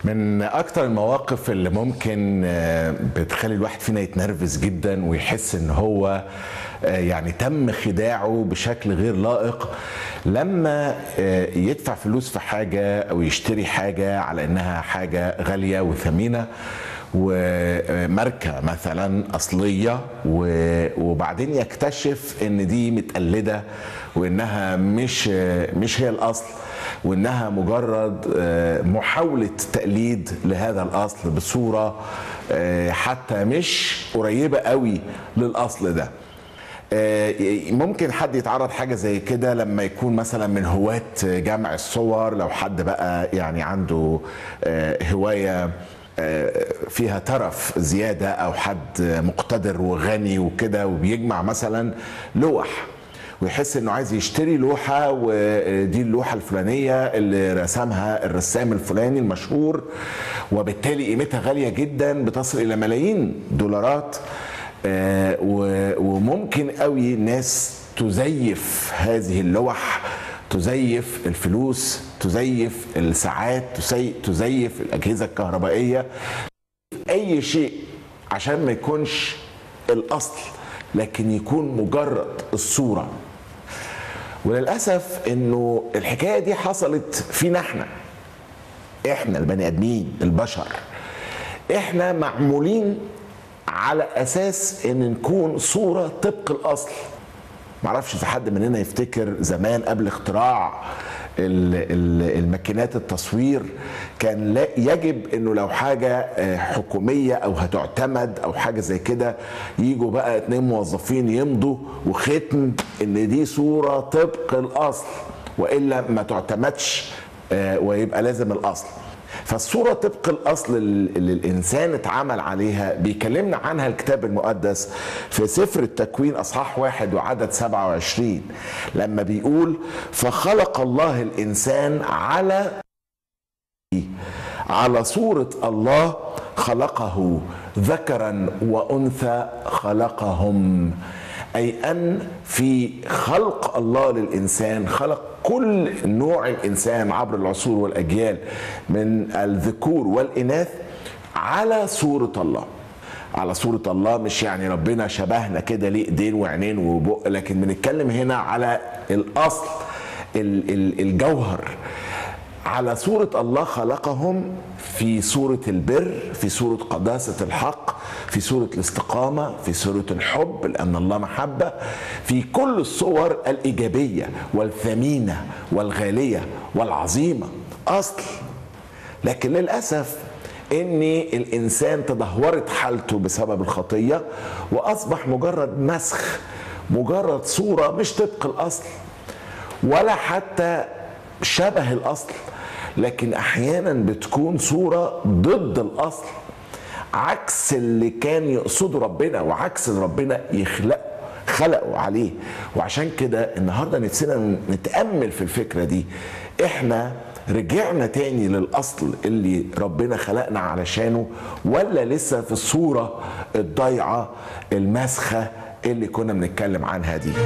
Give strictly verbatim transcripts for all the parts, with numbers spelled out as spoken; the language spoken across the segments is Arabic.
من اكتر المواقف اللي ممكن بتخلي الواحد فينا يتنرفز جدا ويحس ان هو يعني تم خداعه بشكل غير لائق لما يدفع فلوس في حاجة او يشتري حاجة على انها حاجة غالية وثمينة وماركة مثلا أصلية، وبعدين يكتشف ان دي متقلدة وانها مش مش هي الأصل، وانها مجرد محاولة تقليد لهذا الأصل بصورة حتى مش قريبة قوي للأصل ده. ممكن حد يتعرض حاجة زي كده لما يكون مثلا من هواة جمع الصور، لو حد بقى يعني عنده هواية فيها ترف زيادة أو حد مقتدر وغني وكده وبيجمع مثلا لوح ويحس انه عايز يشتري لوحة ودي اللوحة الفلانية اللي رسمها الرسام الفلاني المشهور، وبالتالي قيمتها غالية جدا بتصل الى ملايين دولارات، وممكن قوي الناس تزيف هذه اللوح، تزيف الفلوس، تزيف الساعات، تزيف الأجهزة الكهربائية، أي شيء عشان ما يكونش الأصل لكن يكون مجرد الصورة. وللأسف إنه الحكاية دي حصلت فينا احنا احنا البني آدمين البشر. احنا معمولين على أساس إن نكون صورة طبق الأصل. معرفش في حد مننا يفتكر زمان قبل اختراع الماكينات التصوير كان لا يجب انه لو حاجه حكوميه او هتعتمد او حاجه زي كده يجوا بقى اتنين موظفين يمضوا وختم ان دي صوره طبق الاصل، والا ما تعتمدش ويبقى لازم الاصل. فالصورة طبق الأصل اللي الإنسان اتعامل عليها بيكلمنا عنها الكتاب المقدس في سفر التكوين أصحاح واحد وعدد سبعة وعشرين لما بيقول: فخلق الله الإنسان على على صورة الله خلقه، ذكرا وأنثى خلقهم. أي أن في خلق الله للإنسان خلق كل نوع الإنسان عبر العصور والأجيال من الذكور والإناث على صورة الله. على صورة الله مش يعني ربنا شبهنا كده ليه ايدين وعينين وبق، لكن بنتكلم هنا على الأصل الجوهر. على صورة الله خلقهم في صورة البر، في صورة قداسة الحق، في صورة الاستقامة، في صورة الحب لأن الله محبة، في كل الصور الإيجابية والثمينة والغالية والعظيمة أصل. لكن للأسف إن الإنسان تدهورت حالته بسبب الخطية وأصبح مجرد مسخ، مجرد صورة مش طبق الأصل ولا حتى شبه الأصل، لكن أحيانا بتكون صورة ضد الأصل، عكس اللي كان يقصده ربنا وعكس اللي ربنا يخلقه خلقه عليه. وعشان كده النهاردة نفسنا نتأمل في الفكرة دي. احنا رجعنا تاني للأصل اللي ربنا خلقنا علشانه، ولا لسه في الصورة الضيعة المسخة اللي كنا بنتكلم عنها دي؟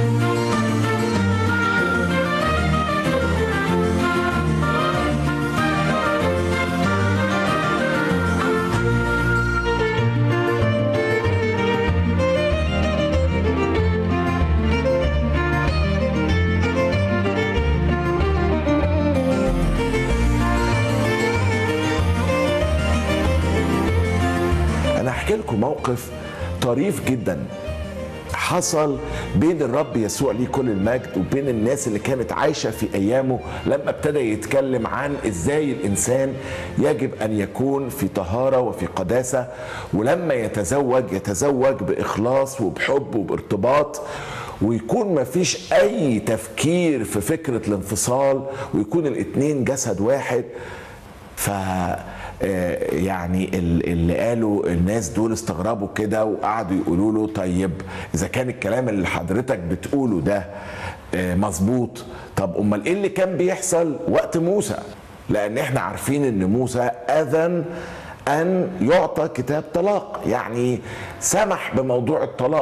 أحكي لكم موقف طريف جدا حصل بين الرب يسوع ليه كل المجد وبين الناس اللي كانت عايشة في أيامه، لما ابتدى يتكلم عن إزاي الإنسان يجب أن يكون في طهارة وفي قداسة، ولما يتزوج يتزوج بإخلاص وبحب وبارتباط، ويكون ما فيش أي تفكير في فكرة الانفصال، ويكون الاتنين جسد واحد. ف يعني اللي قالوا الناس دول استغربوا كده وقعدوا يقولوا له: طيب اذا كان الكلام اللي حضرتك بتقوله ده مظبوط، طب امال ايه اللي كان بيحصل وقت موسى؟ لان احنا عارفين ان موسى اذن ان يعطى كتاب طلاق، يعني سمح بموضوع الطلاق.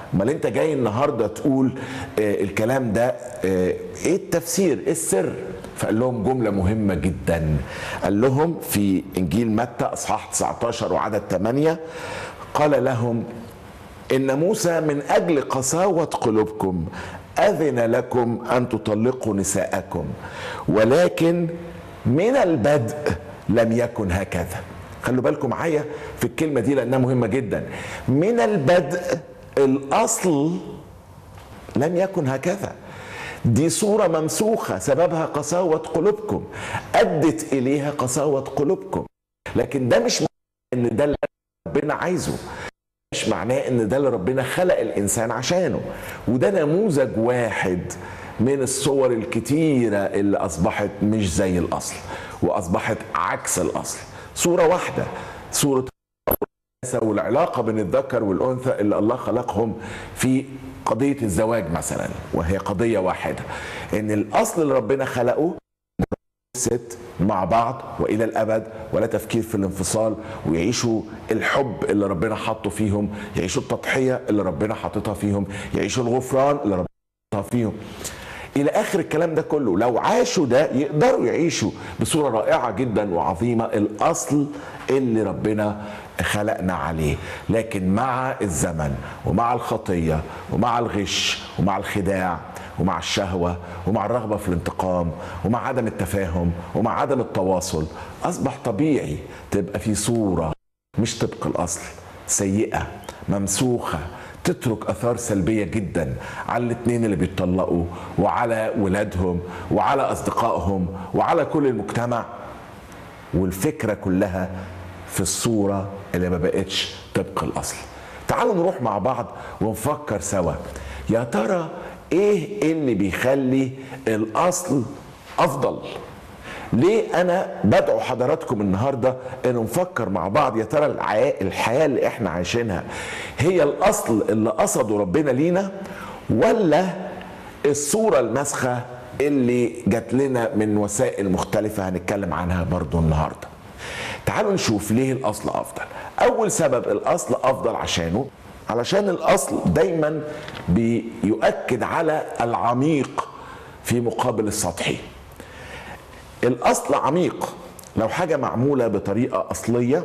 امال انت جاي النهارده تقول آه الكلام ده آه ايه التفسير، ايه السر؟ فقال لهم جمله مهمه جدا، قال لهم في انجيل متى اصحاح تسعة عشر وعدد ثمانية، قال لهم ان موسى من اجل قساوه قلوبكم اذن لكم ان تطلقوا نساءكم، ولكن من البدء لم يكن هكذا. خلوا بالكم معايا في الكلمه دي لانها مهمه جدا. من البدء، الاصل لم يكن هكذا، دي صوره ممسوخه سببها قساوه قلوبكم، ادت اليها قساوه قلوبكم، لكن ده مش معناه ان ده اللي ربنا عايزه، مش معناه ان ده اللي ربنا خلق الانسان عشانه. وده نموذج واحد من الصور الكتيره اللي اصبحت مش زي الاصل واصبحت عكس الاصل. صوره واحده، صوره والعلاقه بين الذكر والانثى اللي الله خلقهم في قضيه الزواج مثلا، وهي قضيه واحده، ان الاصل اللي ربنا خلقه ست مع بعض والى الابد، ولا تفكير في الانفصال، ويعيشوا الحب اللي ربنا حاطه فيهم، يعيشوا التضحيه اللي ربنا حاططها فيهم، يعيشوا الغفران اللي ربنا حاططها فيهم الى اخر الكلام ده كله. لو عاشوا ده يقدروا يعيشوا بصوره رائعه جدا وعظيمه الاصل اللي ربنا خلقنا عليه. لكن مع الزمن ومع الخطيه ومع الغش ومع الخداع ومع الشهوة ومع الرغبة في الانتقام ومع عدم التفاهم ومع عدم التواصل، أصبح طبيعي تبقى في صورة مش طبق الأصل، سيئة ممسوخة، تترك أثار سلبية جدا على الاثنين اللي بيتطلقوا وعلى ولادهم وعلى أصدقائهم وعلى كل المجتمع. والفكرة كلها في الصورة اللي ما بقتش طبق الأصل. تعالوا نروح مع بعض ونفكر سوا، يا ترى ايه اللي بيخلي الاصل افضل؟ ليه انا بدعو حضراتكم النهارده ان نفكر مع بعض، يا ترى الحياه اللي احنا عايشينها هي الاصل اللي قصده ربنا لينا، ولا الصوره المسخه اللي جات لنا من وسائل مختلفه هنتكلم عنها برضو النهارده؟ تعالوا نشوف ليه الاصل افضل. اول سبب الاصل افضل عشانه، علشان الأصل دايما بيؤكد على العميق في مقابل السطحي. الأصل عميق، لو حاجة معمولة بطريقة أصلية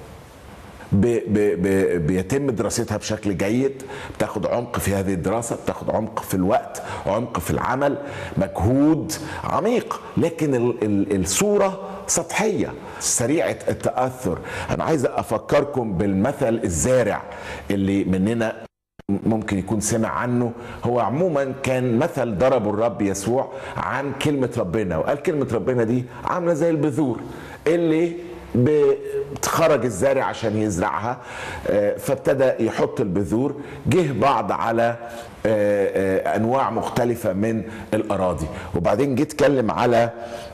بي بي بيتم دراستها بشكل جيد، بتاخد عمق في هذه الدراسة، بتاخد عمق في الوقت، عمق في العمل، مجهود عميق. لكن ال ال الصورة سطحية سريعة التأثر. أنا عايز أفكركم بالمثل الزارع اللي مننا ممكن يكون سمع عنه. هو عموما كان مثل ضربه الرب يسوع عن كلمة ربنا، وقال كلمة ربنا دي عاملة زي البذور اللي بتخرج الزارع عشان يزرعها، فابتدى يحط البذور، جه بعض على أنواع مختلفة من الأراضي، وبعدين جه اتكلم على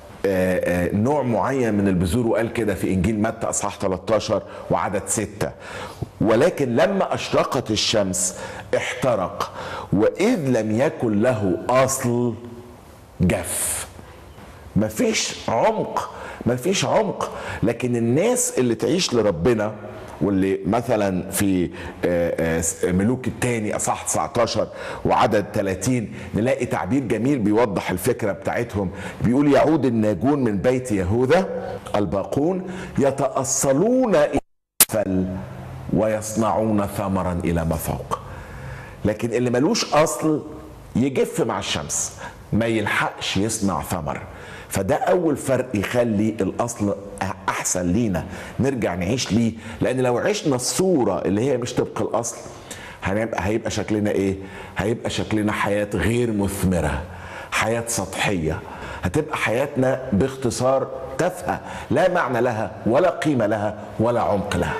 نوع معين من البذور وقال كده في انجيل متى اصحاح ثلاثة عشر وعدد ستة، ولكن لما اشرقت الشمس احترق واذ لم يكن له اصل جف. مفيش عمق، مفيش عمق. لكن الناس اللي تعيش لربنا، واللي مثلا في ملوك الثاني اصحاح تسعة عشر وعدد ثلاثين نلاقي تعبير جميل بيوضح الفكره بتاعتهم، بيقول يعود الناجون من بيت يهوذا الباقون يتأصلون الى اسفل ويصنعون ثمرا الى ما فوق. لكن اللي ملوش اصل يجف مع الشمس، ما يلحقش يصنع ثمر. فده اول فرق يخلي الاصل احسن لينا نرجع نعيش ليه. لان لو عشنا الصوره اللي هي مش طبق الاصل هنبقى هيبقى شكلنا ايه؟ هيبقى شكلنا حياه غير مثمره، حياه سطحيه، هتبقى حياتنا باختصار تافهه لا معنى لها ولا قيمه لها ولا عمق لها.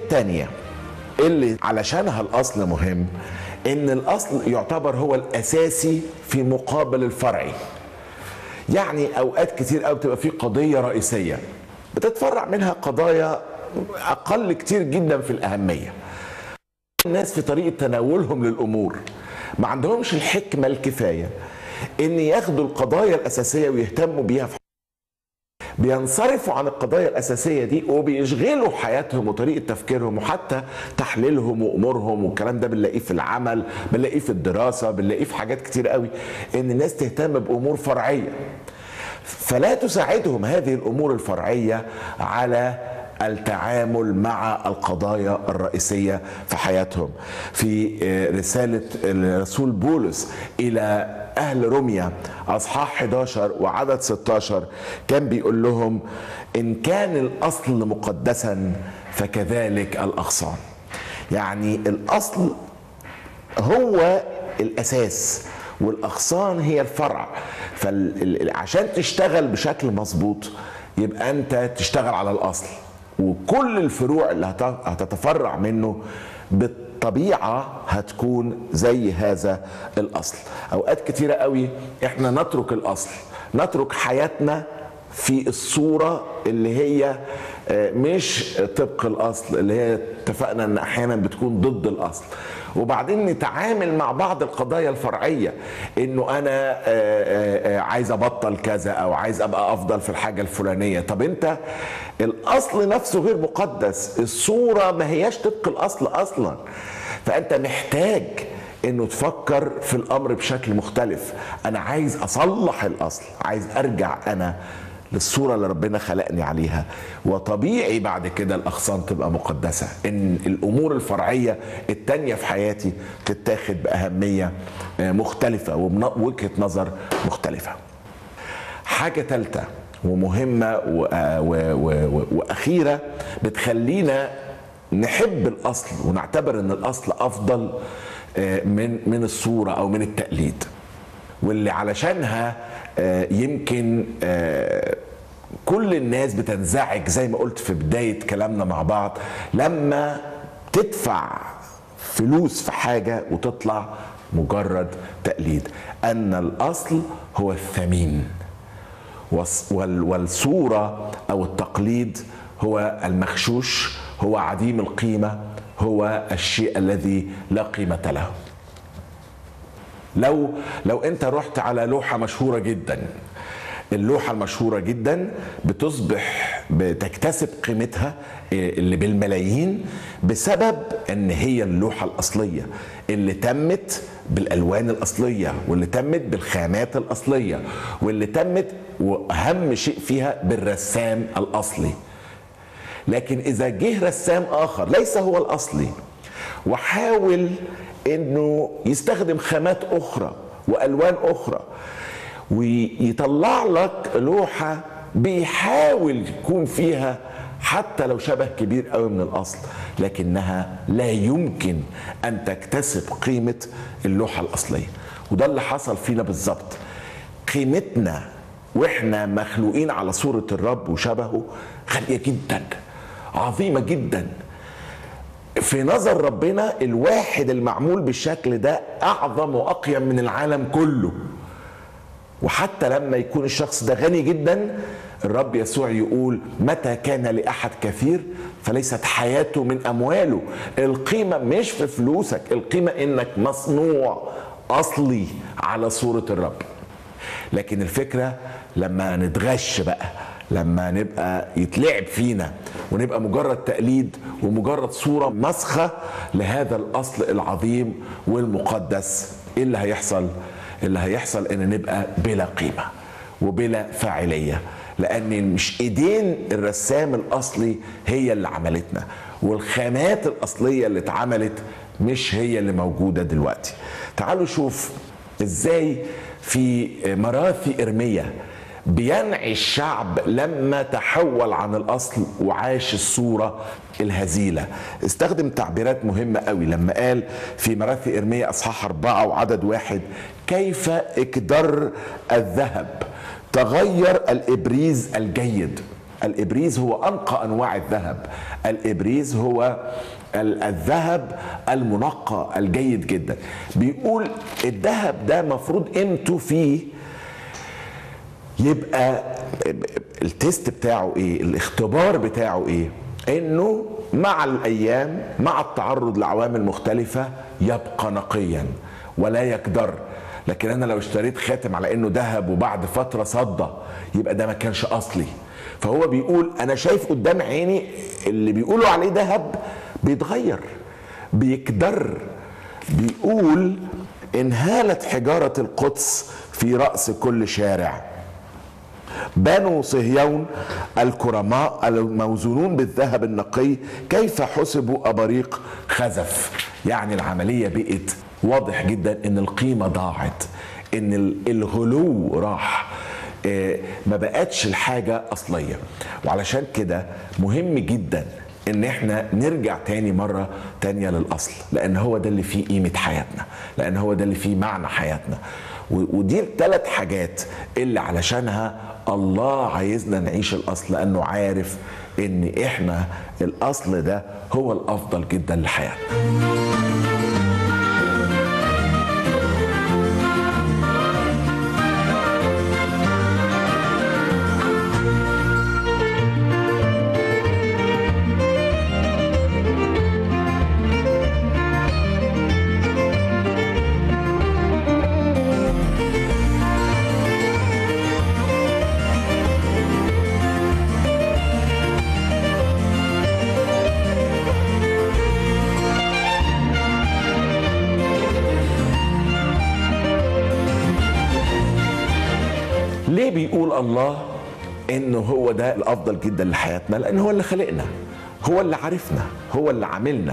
التانية اللي علشانها الأصل مهم، إن الأصل يعتبر هو الأساسي في مقابل الفرعي. يعني أوقات كتير قوي بتبقى في قضية رئيسية بتتفرع منها قضايا أقل كتير جدا في الأهمية. الناس في طريقة تناولهم للأمور ما عندهمش الحكمة الكفاية إن ياخدوا القضايا الأساسية ويهتموا بيها، في بينصرفوا عن القضايا الأساسية دي وبيشغلوا حياتهم وطريقة تفكيرهم وحتى تحليلهم وأمورهم، والكلام ده بنلاقيه في العمل، بنلاقيه في الدراسة، بنلاقيه في حاجات كتير قوي، إن الناس تهتم بأمور فرعية فلا تساعدهم هذه الأمور الفرعية على التعامل مع القضايا الرئيسية في حياتهم. في رسالة الرسول بولس إلى أهل روميا أصحاح إحدى عشر وعدد ستة عشر كان بيقول لهم: إن كان الأصل مقدسا فكذلك الأغصان. يعني الأصل هو الأساس والأغصان هي الفرع، فعشان تشتغل بشكل مظبوط يبقى أنت تشتغل على الأصل، وكل الفروع اللي هتتفرع منه بالطبيعة هتكون زي هذا الأصل. أوقات كتيرة قوي إحنا نترك الأصل، نترك حياتنا في الصورة اللي هي مش طبق الأصل، اللي هي اتفقنا أن أحيانا بتكون ضد الأصل، وبعدين نتعامل مع بعض القضايا الفرعية، انه انا عايز ابطل كذا او عايز ابقى افضل في الحاجة الفلانية. طب انت الاصل نفسه غير مقدس، الصورة ما هياش طبق الاصل اصلا، فانت محتاج انه تفكر في الامر بشكل مختلف. انا عايز اصلح الاصل، عايز ارجع انا للصورة اللي ربنا خلقني عليها، وطبيعي بعد كده الأغصان تبقى مقدسة، إن الأمور الفرعية التانية في حياتي تتاخد بأهمية مختلفة ووجهة نظر مختلفة. حاجة ثالثة ومهمة وأخيرة بتخلينا نحب الأصل ونعتبر إن الأصل أفضل من من الصورة أو من التقليد، واللي علشانها يمكن كل الناس بتنزعج زي ما قلت في بداية كلامنا مع بعض لما تدفع فلوس في حاجة وتطلع مجرد تقليد. أن الأصل هو الثمين، والصورة أو التقليد هو المغشوش، هو عديم القيمة، هو الشيء الذي لا قيمة له. لو لو انت رحت على لوحة مشهورة جدا، اللوحة المشهورة جدا بتصبح بتكتسب قيمتها اللي بالملايين بسبب ان هي اللوحة الأصلية اللي تمت بالألوان الأصلية، واللي تمت بالخامات الأصلية، واللي تمت وأهم شيء فيها بالرسام الأصلي. لكن إذا جه رسام آخر ليس هو الأصلي وحاول انه يستخدم خامات اخرى والوان اخرى ويطلع لك لوحة بيحاول يكون فيها حتى لو شبه كبير قوي من الاصل، لكنها لا يمكن ان تكتسب قيمة اللوحة الاصلية. وده اللي حصل فينا بالظبط. قيمتنا واحنا مخلوقين على صورة الرب وشبهه غالية جدا، عظيمة جدا في نظر ربنا. الواحد المعمول بالشكل ده أعظم وأقيم من العالم كله. وحتى لما يكون الشخص ده غني جدا، الرب يسوع يقول: متى كان لأحد كثير فليست حياته من أمواله. القيمة مش في فلوسك، القيمة إنك مصنوع أصلي على صورة الرب. لكن الفكرة لما نتغش بقى، لما نبقى يتلعب فينا ونبقى مجرد تقليد ومجرد صورة مسخة لهذا الأصل العظيم والمقدس، إيه اللي هيحصل؟ اللي هيحصل إن نبقى بلا قيمة وبلا فاعلية، لأن مش إيدين الرسام الأصلي هي اللي عملتنا، والخامات الأصلية اللي اتعملت مش هي اللي موجودة دلوقتي. تعالوا شوف إزاي في مراثي إرميا بينعي الشعب لما تحول عن الأصل وعاش الصورة الهزيلة. استخدم تعبيرات مهمة قوي لما قال في مراثي إرميا أصحاح أربعة وعدد واحد: كيف اكدر الذهب، تغير الإبريز الجيد. الإبريز هو أنقى أنواع الذهب. الإبريز هو الذهب المنقى الجيد جدا. بيقول الذهب ده مفروض قيمته فيه يبقى التيست بتاعه ايه، الاختبار بتاعه ايه، انه مع الايام مع التعرض لعوامل مختلفة يبقى نقيا ولا يكدر. لكن انا لو اشتريت خاتم على انه ذهب وبعد فترة صدى يبقى ده ما كانش اصلي. فهو بيقول انا شايف قدام عيني اللي بيقولوا عليه ذهب بيتغير بيكدر. بيقول انهالت حجارة القدس في رأس كل شارع، بنو صهيون الكرماء الموزونون بالذهب النقي كيف حسبوا أباريق خزف. يعني العملية بقت واضح جدا ان القيمة ضاعت، ان الغلو راح، ما بقتش الحاجة أصلية. وعلشان كده مهم جدا ان احنا نرجع تاني مرة تانية للأصل، لأن هو ده اللي فيه قيمة حياتنا، لأن هو ده اللي فيه معنى حياتنا. ودي الثلاث حاجات اللي علشانها الله عايزنا نعيش الأصل، لأنه عارف ان احنا الأصل ده هو الأفضل جدا لحياتنا. ليه بيقول الله انه هو ده الافضل جدا لحياتنا؟ لان هو اللي خلقنا، هو اللي عرفنا، هو اللي عاملنا.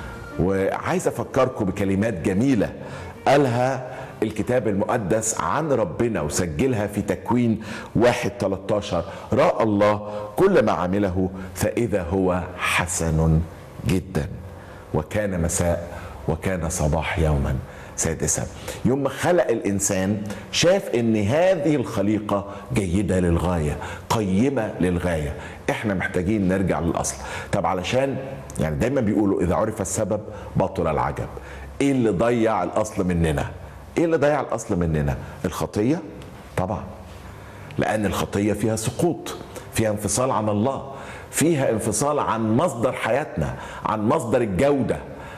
وعايز افكركم بكلمات جميله قالها الكتاب المقدس عن ربنا وسجلها في تكوين واحد تلتاشر: راى الله كل ما عمله فاذا هو حسن جدا، وكان مساء وكان صباح يوما سادسا. يوم ما خلق الإنسان شاف ان هذه الخليقة جيدة للغاية، قيمة للغاية. احنا محتاجين نرجع للأصل. طب علشان يعني دايما بيقولوا إذا عرف السبب بطل العجب. ايه اللي ضيع الأصل مننا؟ ايه اللي ضيع الأصل مننا؟ الخطية طبعا، لأن الخطية فيها سقوط، فيها انفصال عن الله، فيها انفصال عن مصدر حياتنا، عن مصدر الجودة،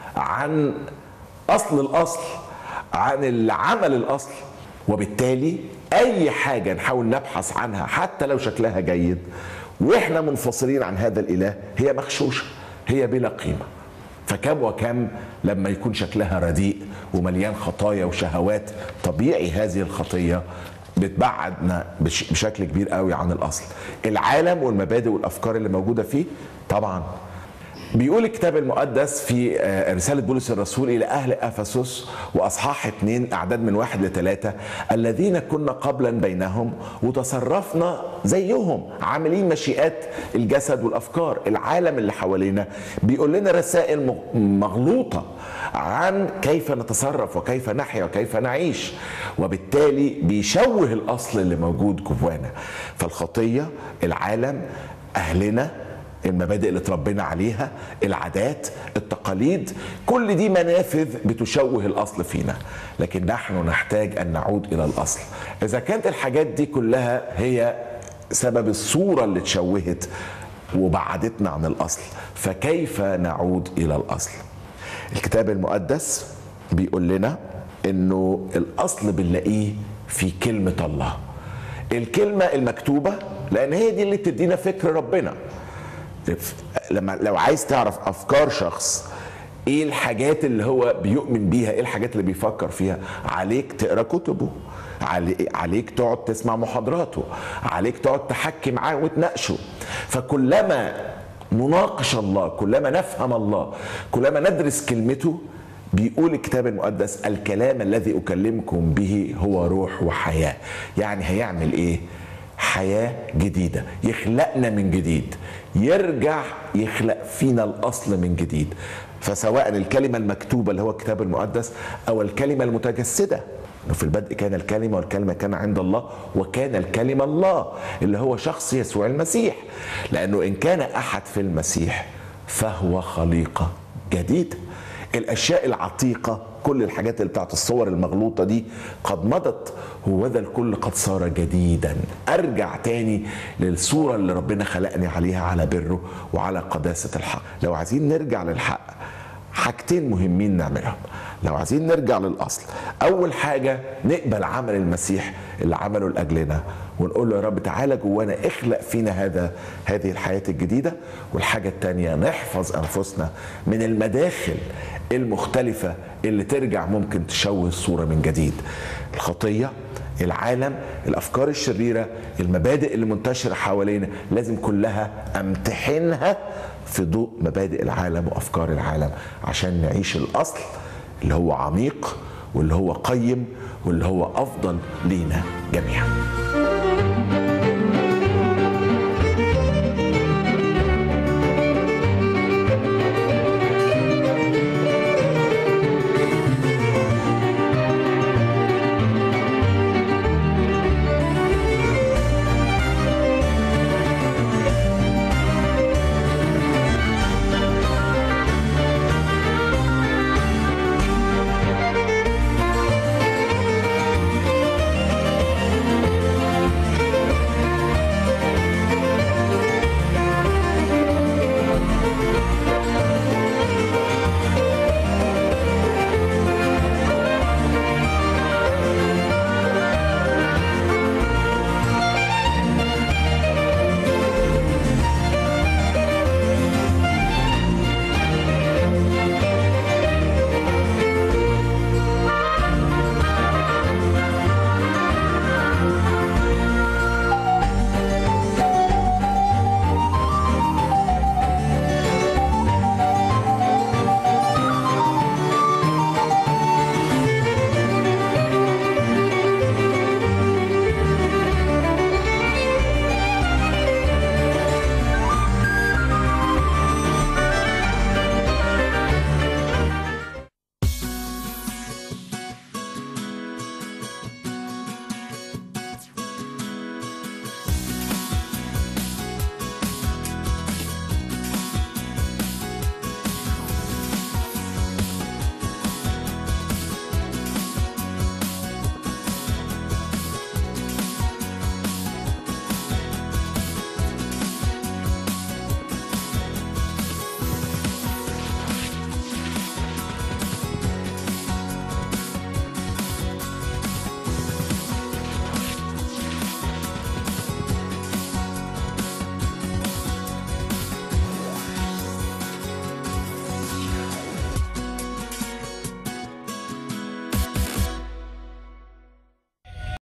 عن أصل الأصل، عن العمل الأصل. وبالتالي أي حاجة نحاول نبحث عنها حتى لو شكلها جيد وإحنا منفصلين عن هذا الإله هي مغشوشة، هي بلا قيمة. فكم وكم لما يكون شكلها رديء ومليان خطايا وشهوات، طبيعي هذه الخطية بتبعدنا بشكل كبير قوي عن الأصل. العالم والمبادئ والأفكار اللي موجودة فيه طبعا. بيقول الكتاب المقدس في رسالة بولس الرسول إلى أهل أفسس وأصحاح اتنين أعداد من واحد لثلاثة: الذين كنا قبلا بينهم وتصرفنا زيهم عاملين مشيئات الجسد والأفكار. العالم اللي حوالينا بيقول لنا رسائل مغلوطة عن كيف نتصرف وكيف نحيا وكيف نعيش، وبالتالي بيشوه الأصل اللي موجود جوانا. فالخطية، العالم، أهلنا، المبادئ اللي اتربينا عليها، العادات، التقاليد، كل دي منافذ بتشوه الأصل فينا. لكن نحن نحتاج أن نعود إلى الأصل. إذا كانت الحاجات دي كلها هي سبب الصورة اللي اتشوهت وبعدتنا عن الأصل، فكيف نعود إلى الأصل؟ الكتاب المقدس بيقول لنا إنه الأصل بنلاقيه في كلمة الله، الكلمة المكتوبة، لأن هي دي اللي بتدينا فكر ربنا. لما لو عايز تعرف افكار شخص، ايه الحاجات اللي هو بيؤمن بيها، ايه الحاجات اللي بيفكر فيها، عليك تقرا كتبه، عليك تقعد تسمع محاضراته، عليك تقعد تحكي معاه وتناقشه. فكلما نناقش الله، كلما نفهم الله، كلما ندرس كلمته، بيقول الكتاب المقدس: الكلام الذي اكلمكم به هو روح وحياه. يعني هيعمل ايه؟ حياة جديدة، يخلقنا من جديد، يرجع يخلق فينا الأصل من جديد. فسواء الكلمة المكتوبة اللي هو الكتاب المقدس أو الكلمة المتجسدة انه في البدء كان الكلمة والكلمة كان عند الله وكان الكلمة الله، اللي هو شخص يسوع المسيح. لأنه إن كان أحد في المسيح فهو خليقة جديدة. الأشياء العتيقة، كل الحاجات اللي بتاعت الصور المغلوطة دي قد مضت، وذا الكل قد صار جديدا. أرجع تاني للصورة اللي ربنا خلقني عليها، على بره وعلى قداسة الحق. لو عايزين نرجع للحق حاجتين مهمين نعملهم. لو عايزين نرجع للأصل، أول حاجة نقبل عمل المسيح اللي عمله لأجلنا، ونقول له يا رب تعالى جوانا، اخلق فينا هذا هذه الحياة الجديدة. والحاجة التانية نحفظ أنفسنا من المداخل المختلفة اللي ترجع ممكن تشوه الصورة من جديد. الخطية، العالم، الأفكار الشريرة، المبادئ اللي منتشرة حوالينا، لازم كلها أمتحنها في ضوء مبادئ العالم وأفكار العالم، عشان نعيش الأصل اللي هو عميق واللي هو قيم واللي هو أفضل لينا جميعا.